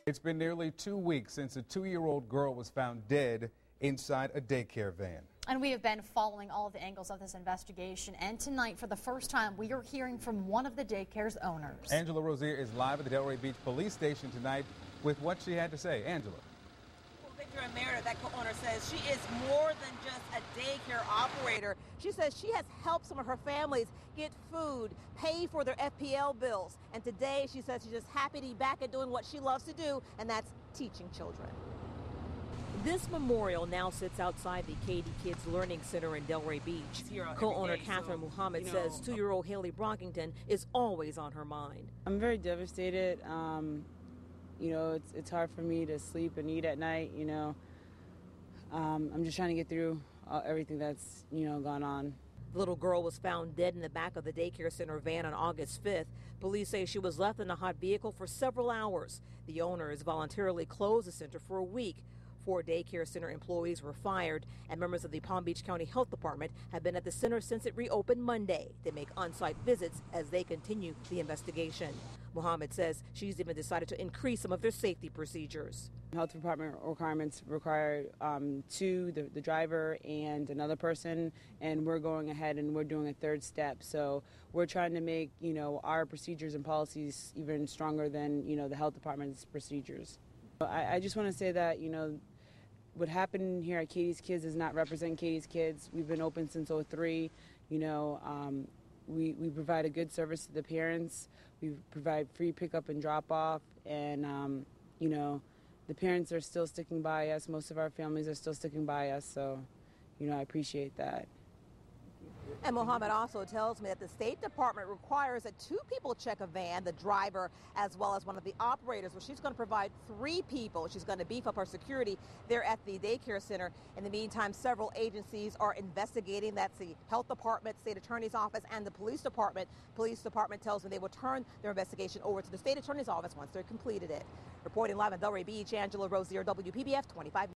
It's been nearly 2 weeks since a 2-year-old girl was found dead inside a daycare van. And we have been following all of the angles of this investigation. And tonight, for the first time, we are hearing from one of the daycare's owners. Angela Rozier is live at the Delray Beach Police Station tonight with what she had to say. Angela. Well, Victor and Meredith, that co-owner, says she is more than just a daycare operator. She says she has helped some of her families get food, pay for their FPL bills. And today, she says she's just happy to be back at doing what she loves to do, and that's teaching children. This memorial now sits outside the Katy Kids Learning Center in Delray Beach. Co-owner Kathryn Muhammad says 2-year-old Haile Brockington is always on her mind. I'm very devastated. It's hard for me to sleep and eat at night. I'm just trying to get through everything that's gone on. The little girl was found dead in the back of the daycare center van on August 5th. Police say she was left in a hot vehicle for several hours. The owners voluntarily closed the center for a week. 4 daycare center employees were fired, and members of the Palm Beach County Health Department have been at the center since it reopened Monday. They make on-site visits as they continue the investigation. Muhammad says she's even decided to increase some of their safety procedures. Health Department requirements require 2, the driver and another person, and we're going ahead and we're doing a 3rd step. So we're trying to make our procedures and policies even stronger than the Health Department's procedures. I just want to say that what happened here at Katy's Kids does not represent Katy's Kids. We've been open since '03. We provide a good service to the parents. We provide free pickup and drop off, and the parents are still sticking by us. Most of our families are still sticking by us, so I appreciate that. And Muhammad also tells me that the State Department requires that 2 people check a van, the driver as well as one of the operators. Well, she's going to provide 3 people. She's going to beef up her security there at the daycare center. In the meantime, several agencies are investigating. That's the Health Department, State Attorney's Office, and the Police Department. Police Department tells me they will turn their investigation over to the State Attorney's Office once they've completed it. Reporting live on Delray Beach, Angela Rozier, WPBF 25.